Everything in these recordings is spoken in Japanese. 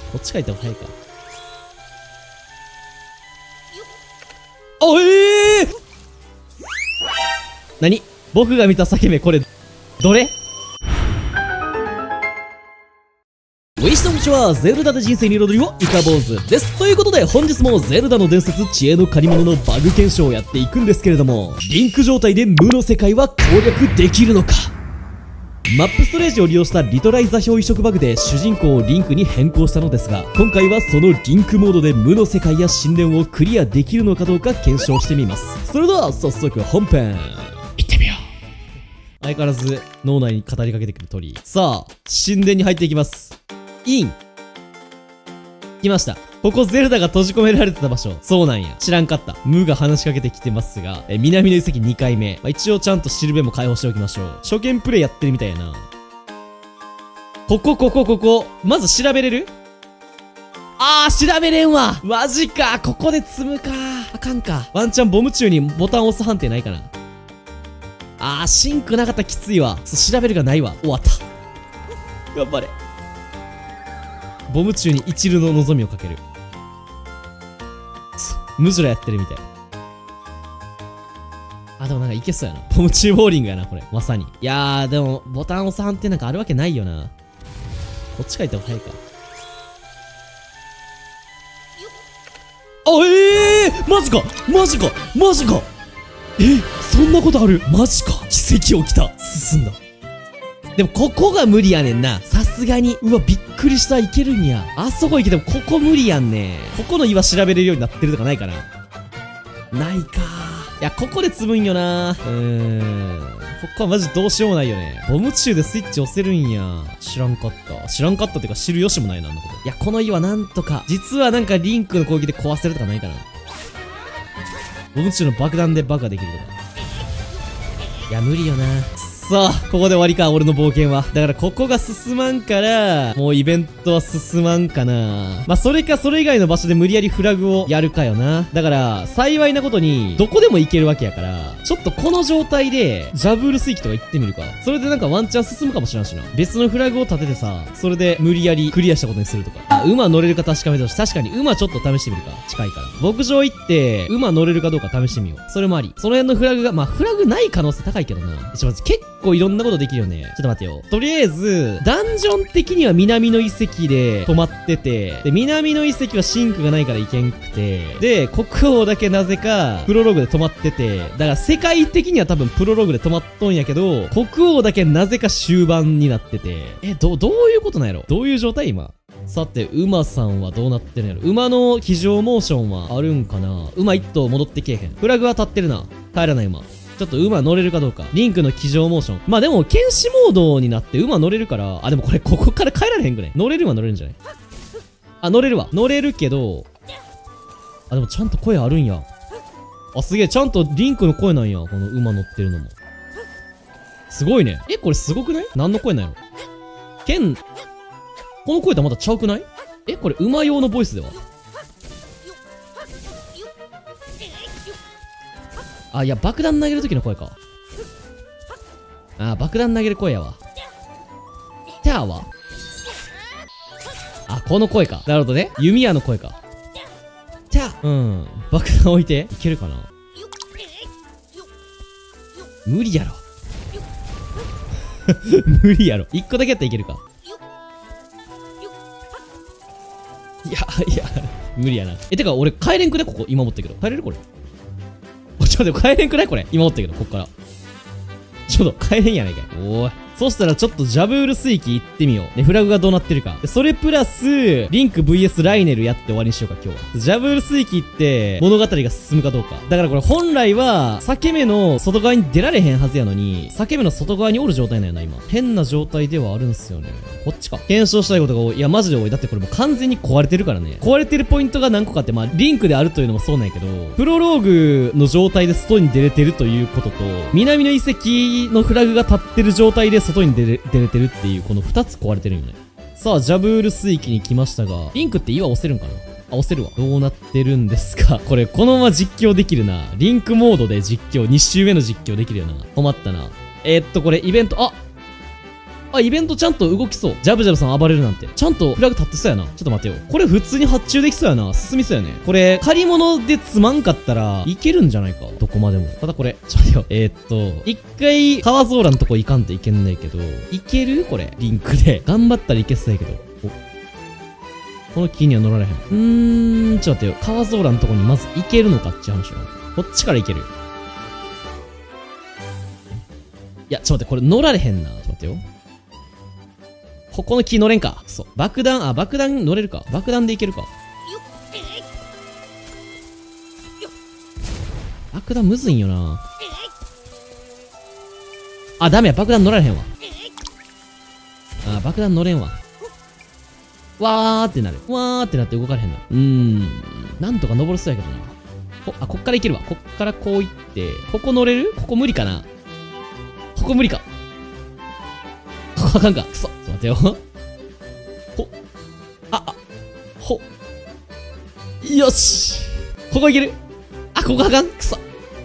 こっちから行った方が早いか。おえー、何？僕が見た裂け目、これ、どれ？ウィッシュこんにちは。ゼルダで人生に彩りをイカ坊主です。ということで本日もゼルダの伝説知恵の借り物のバグ検証をやっていくんですけれども、リンク状態で無の世界は攻略できるのか。マップストレージを利用したリトライ座標移植バグで主人公をリンクに変更したのですが、今回はそのリンクモードで無の世界や神殿をクリアできるのかどうか検証してみます。それでは早速本編行ってみよう。相変わらず脳内に語りかけてくる鳥。さあ神殿に入っていきます。イン来ました。ここゼルダが閉じ込められてた場所。そうなんや。知らんかった。ムーが話しかけてきてますが、南の遺跡2回目。一応ちゃんとシルベも解放しておきましょう。初見プレイやってるみたいやな。ここ。まず調べれる？調べれんわ。マジか。ここで積むか。あかんか。ワンチャンボム中にボタン押す判定ないかな。シンクなかったらきついわ。調べるがないわ。終わった。頑張れ。ボム中に一縷の望みをかける。ムジュラやってるみたい。でもなんかいけそうやな。ボム中ボーリングやな、これ。まさに。いやー、でも、ボタン押す判定なんかあるわけないよな。こっちから行った方が早いか。マジかそんなことある？マジか。奇跡起きた。進んだ。でもここが無理やねんな。さすがに。うわ、びっくりした。いけるんや。あそこ行けてもここ無理やんね。ここの岩調べれるようになってるとかないかな。ないか。いや、ここで積むんよな。ここはマジどうしようもないよね。ボム中でスイッチ押せるんや。知らんかったってか知る由もないな、あんなこと。いや、この岩なんとか。実はなんかリンクの攻撃で壊せるとかないかな。ボム中の爆弾で爆破できるとか。いや、無理よな。さあ、ここで終わりか、俺の冒険は。だからここが進まんから、もうイベントは進まんかな。それかそれ以外の場所で無理やりフラグをやるかよな。だから、幸いなことに、どこでも行けるわけやから、ちょっとこの状態で、ジャブール水域とか行ってみるか。それでなんかワンチャン進むかもしれんしな。別のフラグを立ててさ、それで無理やりクリアしたことにするとか。馬乗れるか確かめてほしい。確かに馬ちょっと試してみるか。近いから。牧場行って、馬乗れるかどうか試してみよう。それもあり。その辺のフラグが、フラグない可能性高いけどな。結構いろんなことできるよね。ちょっと待ってよ。とりあえず、ダンジョン的には南の遺跡で止まってて、で、南の遺跡はシンクがないから行けんくて、で、国王だけなぜか、プロローグで止まってて、だから世界的には多分プロローグで止まっとんやけど、国王だけなぜか終盤になってて、どういうことなんやろ？どういう状態今？さて、馬さんはどうなってるんやろ？馬の騎乗モーションはあるんかな？馬一頭戻ってけえへん。フラグは立ってるな。帰らない馬。ちょっと馬乗れるかどうか。リンクの騎乗モーション。でも、剣士モードになって馬乗れるから、でもこれ、ここから帰られへんくね？乗れるんじゃない？乗れるわ。乗れるけど、でもちゃんと声あるんや。すげえ、ちゃんとリンクの声なんや。この馬乗ってるのも。すごいね。これすごくない？何の声なんやろ？この声とはまたちゃうくない？これ馬用のボイスでは？いや、爆弾投げる時の声か。爆弾投げる声やわ。テャーは？この声か。なるほどね。弓矢の声か。テャー。爆弾置いていけるかな？無理やろ。無理やろ。一個だけやったらいけるか。いや、無理やな。てか、俺帰れんくね？ここ、今持ってるけど。帰れるこれ。ちょっと帰れんくないこれ。今持ってるけど、こっから。ちょっと帰れんやないかい。おい。そしたらちょっとジャブール水域行ってみよう。で、フラグがどうなってるか。で、それプラス、リンク VS ライネルやって終わりにしようか、今日は。ジャブール水域行って、物語が進むかどうか。だからこれ本来は、裂け目の外側に出られへんはずやのに、裂け目の外側におる状態なんやな、今。変な状態ではあるんすよね。こっちか。検証したいことが多い。いや、マジで多い。だってこれもう完全に壊れてるからね。壊れてるポイントが何個かって、リンクであるというのもそうなんやけど、プロローグの状態で外に出れてるということと、南の遺跡のフラグが立ってる状態で外に出れてるっていう、この2つ壊れてるんよね。さあ、ジャブール水域に来ましたが、リンクって岩押せるんかな？押せるわ。どうなってるんですか？これ、このまま実況できるな。リンクモードで実況、2周目の実況できるよな。困ったな。これ、イベント、 あ、イベントちゃんと動きそう。ジャブジャブさん暴れるなんて。ちゃんとフラグ立ってそうやな。ちょっと待てよ。これ普通に発注できそうやな。進みそうやね。これ、借り物でつまんかったら、いけるんじゃないか。どこまでも。ただこれ、ちょっと待てよ。一回、川ゾーラのとこ行かんといけんないけど、いけるこれ。リンクで。頑張ったらいけそうやけど。この木には乗られへん。ちょっと待ってよ。川ゾーラのとこにまず行けるのかっていう話よ。こっちから行ける。いや、ちょっと待って、これ乗られへんな。ちょっと待ってよ。ここの木乗れんか。そう。爆弾乗れるか。爆弾でいけるか。爆弾むずいんよな。あ、ダメや。爆弾乗られへんわ。あ、爆弾乗れんわ。わーってなる。わーってなって動かれへんな。なんとか登るそうやけどな。こっからいけるわ。こっからこう行って、ここ乗れる？ここ無理かな。ここ無理か。ここあかんか。くそ。ちょっと待ってよ。よし。ここいける。あ、ここあかん。くそ。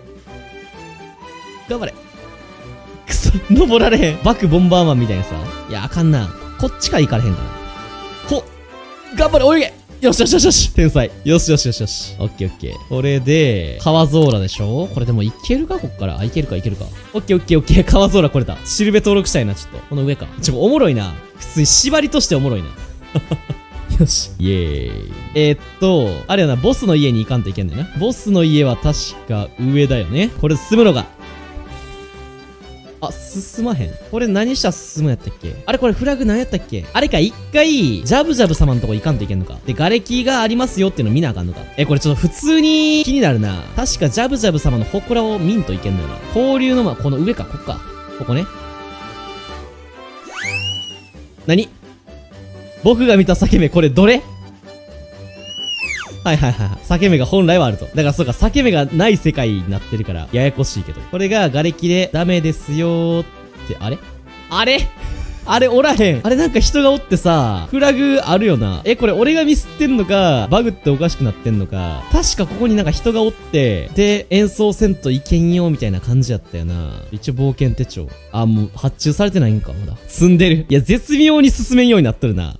頑張れ。くそ。登られへん。バクボンバーマンみたいなさ。いや、あかんな。こっちから行かれへんかな。頑張れ、泳げ。よしよしよしよし。天才。よしよしよしよし。オッケーオッケー。これで、川ゾーラでしょ？これでもいけるかこっから。あ、いけるかいけるか。オッケーオッケーオッケー。川ゾーラこれだ。シルベ登録したいな、ちょっと。この上か。おもろいな。普通に縛りとしておもろいな。よし。イエーイ。あれやな、ボスの家に行かんといけんねんな。ボスの家は確か上だよね。これ進むのが。あ、進まへん。これ何したら進むんやったっけ？あれこれフラグ何やったっけ？あれか、一回、ジャブジャブ様のとこ行かんといけんのか。で、瓦礫がありますよっていうの見なあかんのか。これちょっと普通に気になるな。確かジャブジャブ様の祠を見んといけんのよな。交流のこの上か、こっか。ここね。何？僕が見た裂け目、これどれ？はいはいはい。裂け目が本来はあると。だからそうか、裂け目がない世界になってるから、ややこしいけど。これが瓦礫でダメですよーって、あれおらへん。あれなんか人がおってさ、フラグあるよな。これ俺がミスってんのか、バグっておかしくなってんのか。確かここになんか人がおって、で、演奏せんといけんよみたいな感じやったよな。一応冒険手帳。あ、もう発注されてないんか、まだ。積んでる。いや、絶妙に進めんようになっとるな。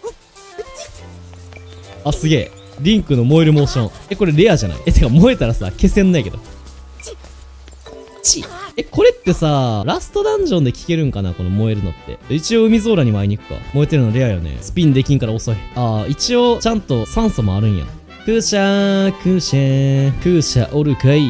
あ、すげえ。リンクの燃えるモーション。これレアじゃない？てか燃えたらさ、消せんないけど。これってさ、ラストダンジョンで聞けるんかなこの燃えるのって。一応海ゾーラにも会いに行くか。燃えてるのレアよね。スピンできんから遅い。ああ、一応ちゃんと酸素もあるんや。クシャおるかい。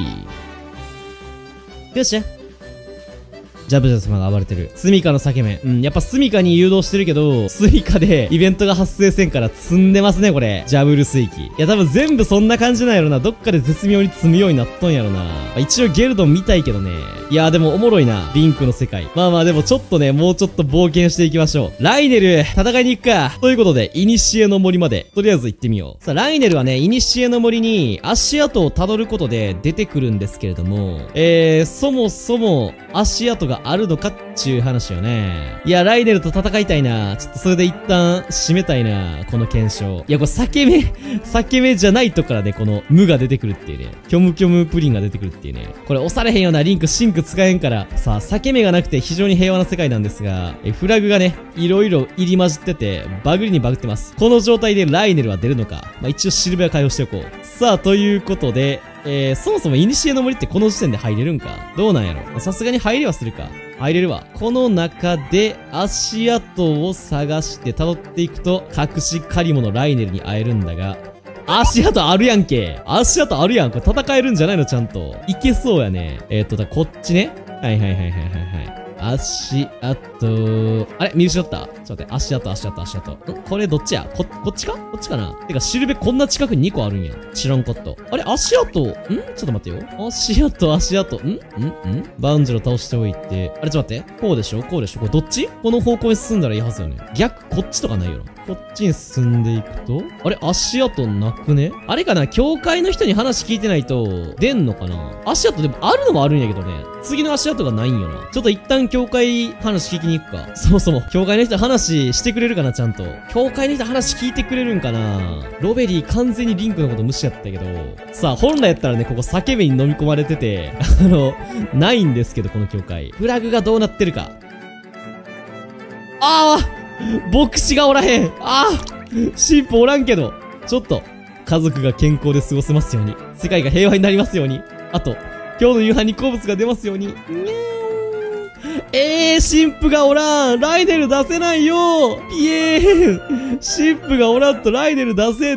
クシャジャブジャブ様が暴れてる。スミカの裂け目。やっぱスミカに誘導してるけど、スミカでイベントが発生せんから積んでますね、これ。ジャブル水器。いや、多分全部そんな感じなんやろな。どっかで絶妙に積むようになっとんやろな。一応ゲルドン見たいけどね。いや、でもおもろいな。リンクの世界。まあまあ、でもちょっとね、もうちょっと冒険していきましょう。ライネル、戦いに行くか。ということで、イニシエの森まで、とりあえず行ってみよう。さあ、ライネルはね、イニシエの森に足跡を辿ることで出てくるんですけれども、そもそも足跡があるのかっていう話よね。いや、ライネルと戦いたいな。ちょっとそれで一旦締めたいな。この検証。いや、これ裂け目じゃないとこからね、この無が出てくるっていうね。キョムキョムプリンが出てくるっていうね。これ押されへんようなリンク、シンク使えんから。さあ、裂け目がなくて非常に平和な世界なんですが、フラグがね、いろいろ入り混じってて、バグりにバグってます。この状態でライネルは出るのか。まあ、一応シルベは解放しておこう。さあ、ということで、そもそもイニシエの森ってこの時点で入れるんか？どうなんやろ？さすがに入れはするか。入れるわ。この中で足跡を探して辿っていくと、隠し狩り物ライネルに会えるんだが、足跡あるやんけ。足跡あるやん。これ戦えるんじゃないの？ちゃんと。いけそうやね。こっちね。はい。足跡、あれ見失った？ちょっと待って、足跡。これどっちや？こっちか？こっちかな？てか、シルベこんな近くに2個あるんや。知らんかった。あれ足跡、ちょっと待ってよ。足跡、バウンジロ倒しておいて。あれちょっと待って。こうでしょ？これどっち？この方向に進んだらいいはずよね。逆、こっちとかないよな。こっちに進んでいくと、あれ足跡なくね？あれかな？教会の人に話聞いてないと、出んのかな？足跡でもあるのもあるんやけどね。次の足跡がないんよな。ちょっと一旦教会話聞きに行くか。そもそも、教会の人話してくれるかな、ちゃんと。教会の人話聞いてくれるんかな。ロベリー完全にリンクのこと無視やったけど。さあ、本来やったらね、ここ裂け目に飲み込まれてて、ないんですけど、この教会。フラグがどうなってるか。 あ牧師がおらへん。神父おらんけど。ちょっと、家族が健康で過ごせますように。世界が平和になりますように。あと、今日の夕飯に好物が出ますように。神父がおらん。ライデル出せないよ。ピエーン。神父がおらんとライデル出せって。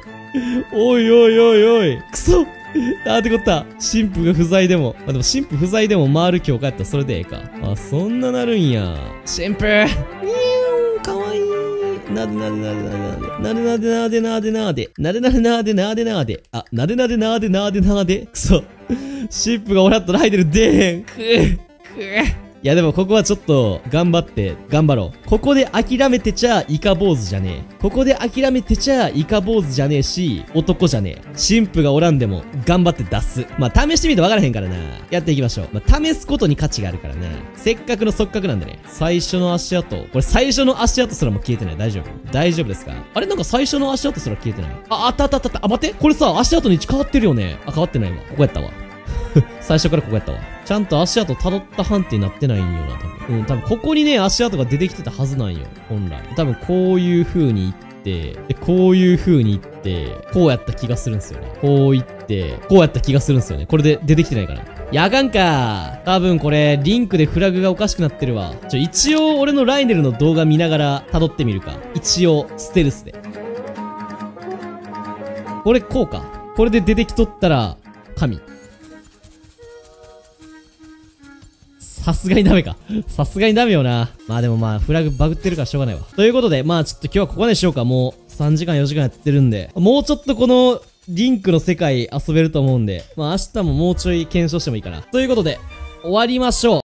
おいおいおいおい。くそ。なんてこった。神父が不在でも。でも神父不在でも回る教会やったらそれでええか。そんななるんや。神父。かわいい。なでなでなでなでなでなでなでなでなでなでなでなでなでなでなでなでなでなでくそ。神父がおらんとライデル出えへん。いやでもここはちょっと頑張って頑張ろう。ここで諦めてちゃイカ坊主じゃねえ。ここで諦めてちゃイカ坊主じゃねえし、男じゃねえ。神父がおらんでも頑張って出す。試してみて分からへんからな。やっていきましょう。試すことに価値があるからな。せっかくの触覚なんでね。最初の足跡。これ最初の足跡すらも消えてない。大丈夫？大丈夫ですか？あれなんか最初の足跡すら消えてない。あった。待って。これさ、足跡の位置変わってるよね。変わってないわ。ここやったわ。最初からここやったわ。ちゃんと足跡辿った判定になってないんよな、多分。多分ここにね、足跡が出てきてたはずなんよ。本来。多分こういう風に行って、で、こういう風に行って、こうやった気がするんすよね。こう行って、こうやった気がするんすよね。これで出てきてないから。やがんか。多分これ、リンクでフラグがおかしくなってるわ。一応俺のライネルの動画見ながら辿ってみるか。一応、ステルスで。これ、こうか。これで出てきとったら、神。さすがにダメか。さすがにダメよな。でもフラグバグってるからしょうがないわ。ということで、ちょっと今日はここまでしようか。もう3時間4時間やってるんで、もうちょっとこのリンクの世界遊べると思うんで、明日ももうちょい検証してもいいかな。ということで、終わりましょう。